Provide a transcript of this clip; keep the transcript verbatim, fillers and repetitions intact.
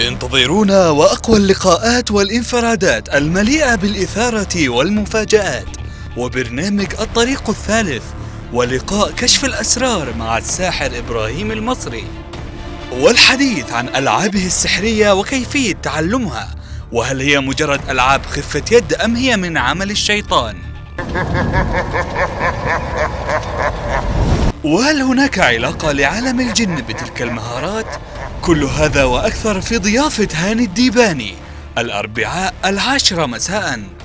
انتظرونا وأقوى اللقاءات والانفرادات المليئة بالإثارة والمفاجآت، وبرنامج الطريق الثالث، ولقاء كشف الأسرار مع الساحر إبراهيم المصري، والحديث عن ألعابه السحرية وكيفية تعلمها، وهل هي مجرد ألعاب خفة يد أم هي من عمل الشيطان؟ وهل هناك علاقة لعالم الجن بتلك المهارات؟ كل هذا وأكثر في ضيافة هاني الديباني الأربعاء العاشرة مساءً.